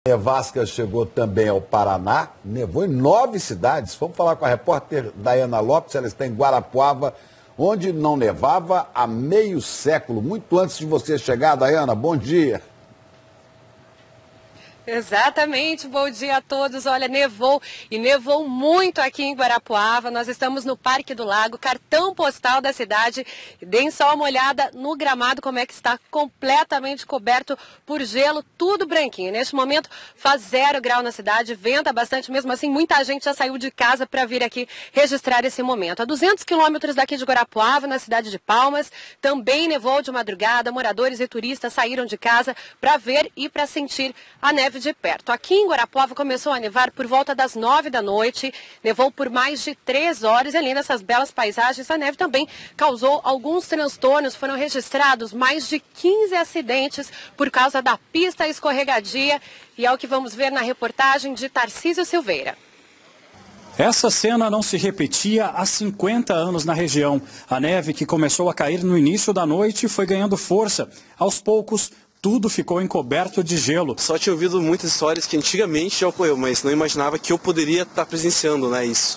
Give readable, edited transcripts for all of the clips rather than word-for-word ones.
Nevasca chegou também ao Paraná, nevou em 9 cidades. Vamos falar com a repórter Dayana Lopes, ela está em Guarapuava, onde não nevava há meio século. Muito antes de você chegar, Dayana, bom dia. Exatamente, bom dia a todos. Olha, nevou e nevou muito aqui em Guarapuava. Nós estamos no Parque do Lago, cartão postal da cidade. Deem só uma olhada no gramado, como é que está completamente coberto por gelo, tudo branquinho. Neste momento faz 0 grau na cidade, venta bastante, mesmo assim muita gente já saiu de casa para vir aqui registrar esse momento. A 200 quilômetros daqui de Guarapuava, na cidade de Palmas, também nevou de madrugada. Moradores e turistas saíram de casa para ver e para sentir a neve de perto. Aqui em Guarapuava começou a nevar por volta das 9 da noite, nevou por mais de 3 horas e além dessas belas paisagens, a neve também causou alguns transtornos, foram registrados mais de 15 acidentes por causa da pista escorregadia e é o que vamos ver na reportagem de Tarcísio Silveira. Essa cena não se repetia há 50 anos na região. A neve que começou a cair no início da noite foi ganhando força. Aos poucos, tudo ficou encoberto de gelo. Só tinha ouvido muitas histórias que antigamente já ocorreu, mas não imaginava que eu poderia estar presenciando, né, isso.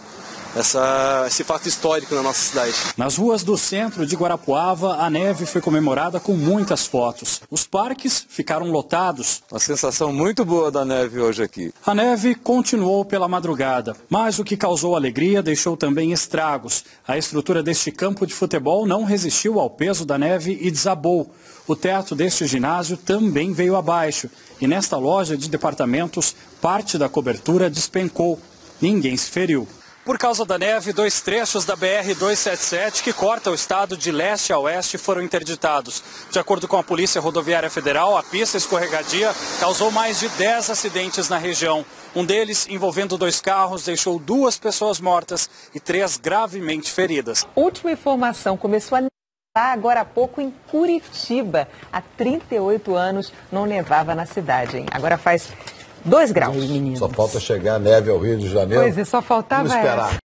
Esse fato histórico na nossa cidade. Nas ruas do centro de Guarapuava, a neve foi comemorada com muitas fotos. Os parques ficaram lotados. Uma sensação muito boa da neve hoje aqui. A neve continuou pela madrugada, mas o que causou alegria deixou também estragos. A estrutura deste campo de futebol não resistiu ao peso da neve e desabou. O teto deste ginásio também veio abaixo. E nesta loja de departamentos, parte da cobertura despencou. Ninguém se feriu. Por causa da neve, 2 trechos da BR-277, que corta o estado de leste a oeste, foram interditados. De acordo com a Polícia Rodoviária Federal, a pista escorregadia causou mais de 10 acidentes na região. Um deles, envolvendo 2 carros, deixou 2 pessoas mortas e 3 gravemente feridas. Última informação, começou a nevar agora há pouco em Curitiba. Há 38 anos não nevava na cidade, hein? Agora faz 2 graus. Só falta chegar a neve ao Rio de Janeiro. Pois é, só faltava Vamos esperar. essa.